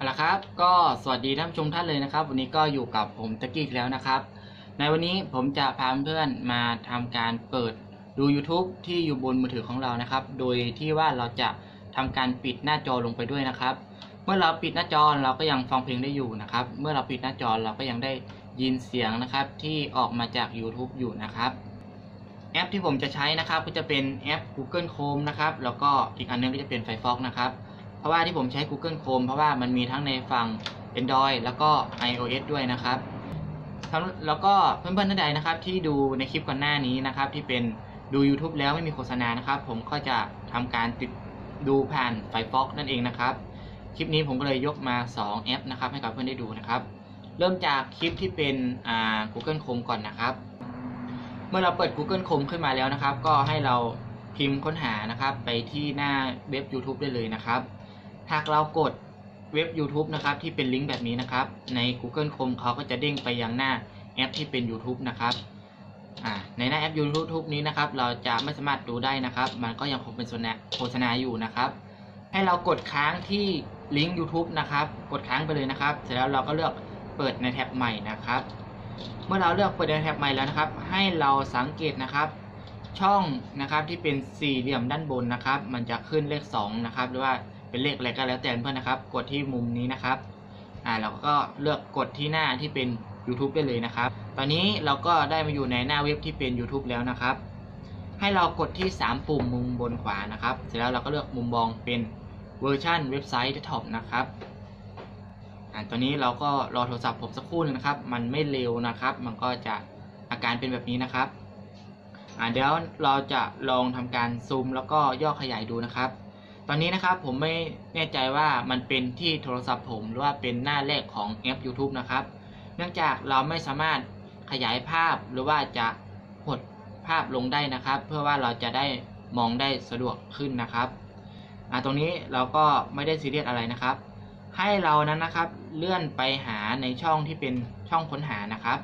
เอาละครับก็สวัสดีท่านผู้ชมท่านเลยนะครับวันนี้ก็อยู่กับผมตะกี้แล้วนะครับในวันนี้ผมจะพาเพื่อนมาทำการเปิดดู YouTube ที่อยู่บนมือถือของเรานะครับโดยที่ว่าเราจะทำการปิดหน้าจอลงไปด้วยนะครับเมื่อเราปิดหน้าจอเราก็ยังฟังเพลงได้อยู่นะครับเมื่อเราปิดหน้าจอเราก็ยังได้ยินเสียงนะครับที่ออกมาจาก YouTube อยู่นะครับแอปที่ผมจะใช้นะครับก็จะเป็นแอป Google Chrome นะครับแล้วก็อีกอันนึงก็จะเป็น Firefox นะครับเพราะว่าที่ผมใช้ Google Chrome เพราะว่ามันมีทั้งในฝั่ง Android แล้วก็ iOS ด้วยนะครับแล้วก็เพื่อนๆท่านใดนะครับที่ดูในคลิปก่อนหน้านี้นะครับที่เป็นดู YouTube แล้วไม่มีโฆษณานะครับผมก็จะทำการติดดูผ่าน Firefox นั่นเองนะครับคลิปนี้ผมก็เลยยกมา2แอปนะครับให้กับเพื่อนได้ดูนะครับเริ่มจากคลิปที่เป็นGoogle Chrome ก่อนนะครับเมื่อเราเปิด Google Chrome ขึ้นมาแล้วนะครับก็ให้เราพิมพ์ค้นหานะครับไปที่หน้าเว็บ YouTube ได้เลยนะครับหากเรากดเว็บ YouTube นะครับที่เป็นลิงก์แบบนี้นะครับใน Google Chrome เขาก็จะเด้งไปยังหน้าแอปที่เป็น YouTube นะครับในหน้าแอป YouTube นี้นะครับเราจะไม่สามารถดูได้นะครับมันก็ยังคงเป็นโฆษณาอยู่นะครับให้เรากดค้างที่ลิงก์ YouTube นะครับกดค้างไปเลยนะครับเสร็จแล้วเราก็เลือกเปิดในแท็บใหม่นะครับเมื่อเราเลือกเปิดในแท็บใหม่แล้วนะครับให้เราสังเกตนะครับช่องนะครับที่เป็นสี่เหลี่ยมด้านบนนะครับมันจะขึ้นเลข2นะครับหรือว่าเป็นเลขอะไรก็แล้วแต่เพื่อนนะครับกดที่มุมนี้นะครับเราก็เลือกกดที่หน้าที่เป็น YouTube ได้เลยนะครับตอนนี้เราก็ได้มาอยู่ในหน้าเว็บที่เป็น YouTube แล้วนะครับให้เรากดที่3ปุ่มมุมบนขวานะครับเสร็จแล้วเราก็เลือกมุมมองเป็นเวอร์ชันเว็บไซต์เดสก์ท็อปนะครับตอนนี้เราก็รอโทรศัพท์ผมสักครู่นึงนะครับมันไม่เร็วนะครับมันก็จะอาการเป็นแบบนี้นะครับเดี๋ยวเราจะลองทำการซูมแล้วก็ย่อขยายดูนะครับตอนนี้นะครับผมไม่แน่ใจว่ามันเป็นที่โทรศัพท์ผมหรือว่าเป็นหน้าแรกของแอป YouTube นะครับเนื่องจากเราไม่สามารถขยายภาพหรือว่าจะหดภาพลงได้นะครับเพื่อว่าเราจะได้มองได้สะดวกขึ้นนะครับตรงนี้เราก็ไม่ได้ซีเรียสอะไรนะครับให้เรานั้นนะครับเลื่อนไปหาในช่องที่เป็นช่องค้นหานะครับ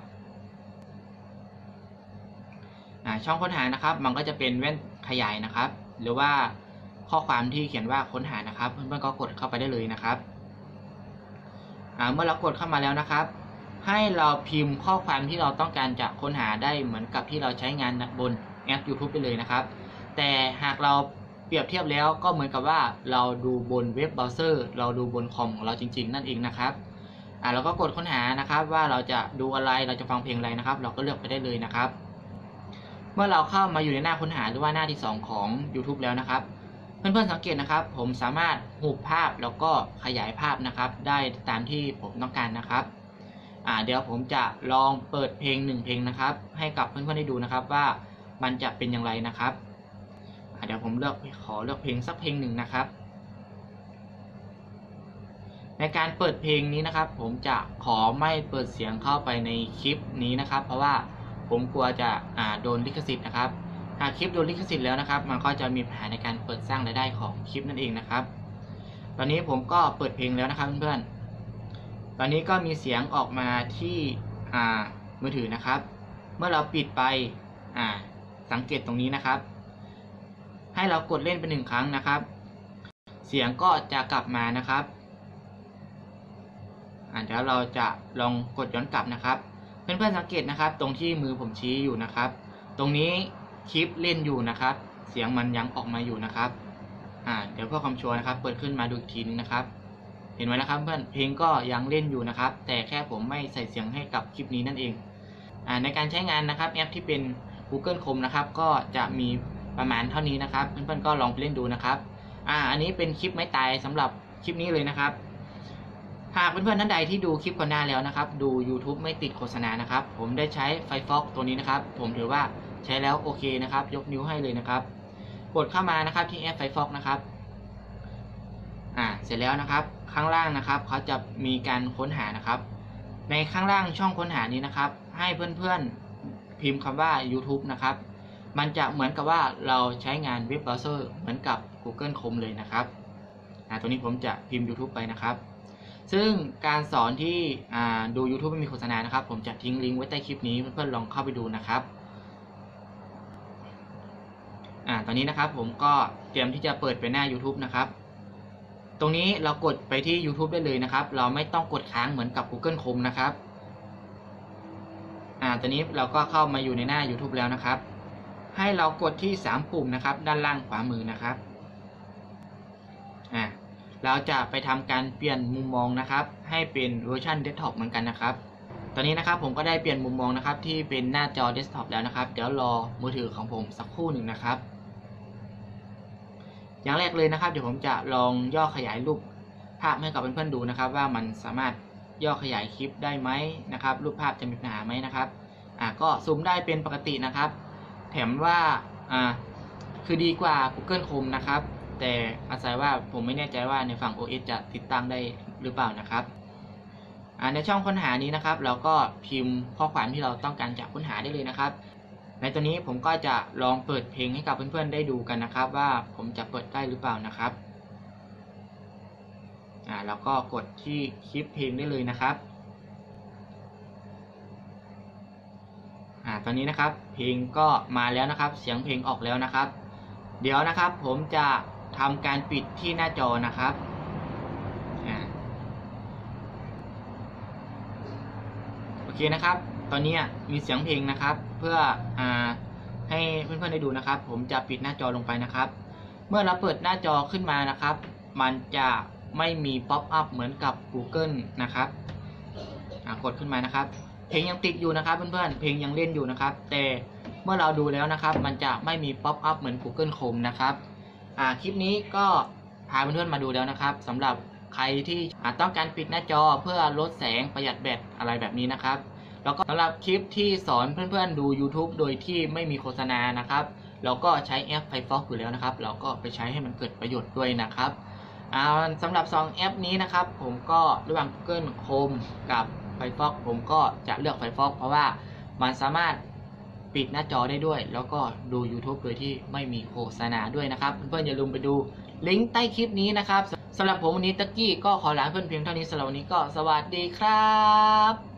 ช่องค้นหานะครับมันก็จะเป็นแว่นขยายนะครับหรือว่าข้อความที่เขียนว่าค้นหานะครับเพื่อนๆก็กดเข้าไปได้เลยนะครับเมื่อเรากดเข้ามาแล้วนะครับให้เราพิมพ์ข้อความที่เราต้องการจะค้นหาได้เหมือนกับที่เราใช้งานบนแอป YouTube ไปเลยนะครับแต่หากเราเปรียบเทียบแล้วก็เหมือนกับว่าเราดูบนเว็บเบราว์เซอร์เราดูบนคอมของเราจริงๆนั่นเองนะครับเราก็กดค้นหานะครับว่าเราจะดูอะไรเราจะฟังเพลงอะไรนะครับเราก็เลือกไปได้เลยนะครับเมื่อเราเข้ามาอยู่ในหน้าค้นหาหรือว่าหน้าที่2ของ YouTube แล้วนะครับเพื่อนๆสังเกตนะครับผมสามารถหุบภาพแล้วก็ขยายภาพนะครับได้ตามที่ผมต้องการนะครับเดี๋ยวผมจะลองเปิดเพลง1เพลงนะครับให้กับเพื่อนๆได้ดูนะครับว่ามันจะเป็นอย่างไรนะครับเดี๋ยวผมขอเลือกเพลงสักเพลงหนึ่งนะครับในการเปิดเพลงนี้นะครับผมจะขอไม่เปิดเสียงเข้าไปในคลิปนี้นะครับเพราะว่าผมกลัวจะโดนลิขสิทธิ์นะครับหากคลิปโดนลิขสิทธิ์แล้วนะครับมันก็จะมีปัญหาในการเปิดสร้างรายได้ของคลิปนั่นเองนะครับตอนนี้ผมก็เปิดเพลงแล้วนะครับเพื่อนๆตอนนี้ก็มีเสียงออกมาที่มือถือนะครับเมื่อเราปิดไปสังเกตตรงนี้นะครับให้เรากดเล่นไป1ครั้งนะครับเสียงก็จะกลับมานะครับเดี๋ยวเราจะลองกดย้อนกลับนะครับเพื่อนๆสังเกตนะครับตรงที่มือผมชี้อยู่นะครับตรงนี้คลิปเล่นอยู่นะครับเสียงมันยังออกมาอยู่นะครับเดี๋ยวเพื่อความชัวร์นะครับเปิดขึ้นมาดูอีกทีนึงนะครับเห็นไหมนะครับเพื่อนเพลงก็ยังเล่นอยู่นะครับแต่แค่ผมไม่ใส่เสียงให้กับคลิปนี้นั่นเองในการใช้งานนะครับแอปที่เป็น Google Chrome นะครับก็จะมีประมาณเท่านี้นะครับเพื่อนๆก็ลองไปเล่นดูนะครับอันนี้เป็นคลิปไม้ตายสำหรับคลิปนี้เลยนะครับหากเพื่อนๆท่านใดที่ดูคลิปก่อนหน้าแล้วนะครับดู YouTube ไม่ติดโฆษณานะครับผมได้ใช้ Firefox ตัวนี้นะครับผมถือว่าใช้แล้วโอเคนะครับยกนิ้วให้เลยนะครับกดเข้ามานะครับที่แอป Firefox นะครับเสร็จแล้วนะครับข้างล่างนะครับเขาจะมีการค้นหานะครับในข้างล่างช่องค้นหานี้นะครับให้เพื่อนๆพิมพ์คำว่า YouTube นะครับมันจะเหมือนกับว่าเราใช้งานเว็บเบราว์เซอร์เหมือนกับ Google Chrome เลยนะครับตัวนี้ผมจะพิมพ์ YouTube ไปนะครับซึ่งการสอนที่ดู YouTube ไม่มีโฆษณานะครับผมจะทิ้งลิงก์ไว้ใต้คลิปนี้เพื่อนๆลองเข้าไปดูนะครับตอนนี้นะครับผมก็เตรียมที่จะเปิดไปหน้า YouTube นะครับตรงนี้เรากดไปที่ YouTube ได้เลยนะครับเราไม่ต้องกดค้างเหมือนกับ Google Chrome นะครับตอนนี้เราก็เข้ามาอยู่ในหน้า YouTube แล้วนะครับให้เรากดที่3ปุ่มนะครับด้านล่างขวามือนะครับเราจะไปทำการเปลี่ยนมุมมองนะครับให้เป็นเวอร์ชันเดสก์ท็อปเหมือนกันนะครับตอนนี้นะครับผมก็ได้เปลี่ยนมุมมองนะครับที่เป็นหน้าจอเดสก์ท็อปแล้วนะครับเดี๋ยวรอมือถือของผมสักครู่หนึ่งนะครับอย่างแรกเลยนะครับเดี๋ยวผมจะลองย่อขยายรูปภาพให้กับเพื่อนๆดูนะครับว่ามันสามารถย่อขยายคลิปได้ไหมนะครับรูปภาพจะมีปัญหาไหมนะครับก็ซูมได้เป็นปกตินะครับแถมว่าคือดีกว่า Google Chrome นะครับแต่อาศัยว่าผมไม่แน่ใจว่าในฝั่ง OS จะติดตั้งได้หรือเปล่านะครับในช่องค้นหานี้นะครับเราก็พิมพ์ข้อความที่เราต้องการจะค้นหาได้เลยนะครับในตัวนี้ผมก็จะลองเปิดเพลงให้กับเพื่อนๆได้ดูกันนะครับว่าผมจะเปิดได้หรือเปล่านะครับเราก็กดที่คลิปเพลงได้เลยนะครับตอนนี้นะครับเพลงก็มาแล้วนะครับเสียงเพลงออกแล้วนะครับเดี๋ยวนะครับผมจะทำการปิดที่หน้าจอนะครับโอเคนะครับตอนนี้มีเสียงเพลงนะครับเพื่อให้เพื่อนๆได้ดูนะครับผมจะปิดหน้าจอลงไปนะครับเมื่อเราเปิดหน้าจอขึ้นมานะครับมันจะไม่มีป๊อปอัพเหมือนกับ Google นะครับกดขึ้นมานะครับเพลงยังติดอยู่นะครับเพื่อนๆเพลงยังเล่นอยู่นะครับแต่เมื่อเราดูแล้วนะครับมันจะไม่มีป๊อปอัพเหมือน Google Chrome นะครับคลิปนี้ก็พาเพื่อนๆมาดูแล้วนะครับสำหรับใครที่ต้องการปิดหน้าจอเพื่อลดแสงประหยัดแบตอะไรแบบนี้นะครับแล้วก็สำหรับคลิปที่สอนเพื่อนๆดู YouTube โดยที่ไม่มีโฆษณานะครับเราก็ใช้แอป Firefox อยู่แล้วนะครับเราก็ไปใช้ให้มันเกิดประโยชน์ด้วยนะครับสำหรับ2แอปนี้นะครับผมก็ระหว่าง Google Chrome กับ Firefox ผมก็จะเลือก Firefox เพราะว่ามันสามารถปิดหน้าจอได้ด้วยแล้วก็ดู YouTube โดยที่ไม่มีโฆษณาด้วยนะครับเพื่อนๆอย่าลืมไปดูลิงก์ใต้คลิปนี้นะครับสำหรับผมวันนี้ตะกี้ก็ขอลาเพื่อนเพียงเท่านี้สำหรับวันนี้ก็สวัสดีครับ